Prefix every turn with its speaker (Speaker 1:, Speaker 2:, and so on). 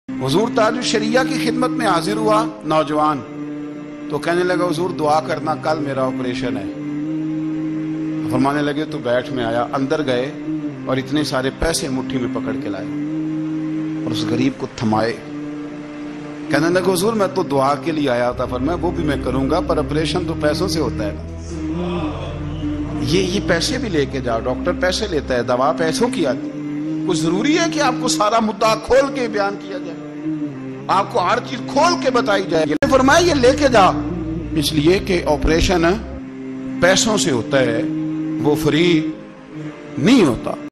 Speaker 1: हुजूर ताजुल शरिया की खिदमत में हाजिर हुआ नौजवान, तो कहने लगा हुजूर दुआ करना, कल मेरा ऑपरेशन है। फरमाने लगे तो बैठ में आया, अंदर गए और इतने सारे पैसे मुट्ठी में पकड़ के लाए और उस गरीब को थमाए। कहने लगे हुजूर मैं तो दुआ के लिए आया था। फरमाया वो भी मैं करूंगा, पर ऑपरेशन तो पैसों से होता है। ये पैसे भी लेके जाओ, डॉक्टर पैसे लेता है, दवा पैसों की आती है। कुछ जरूरी है कि आपको सारा मुद्दा खोल के बयान किया जाए, आपको हर चीज खोल के बताई जाए। फरमाया ये लेके जा, इसलिए कि ऑपरेशन पैसों से होता है, वो फ्री नहीं होता।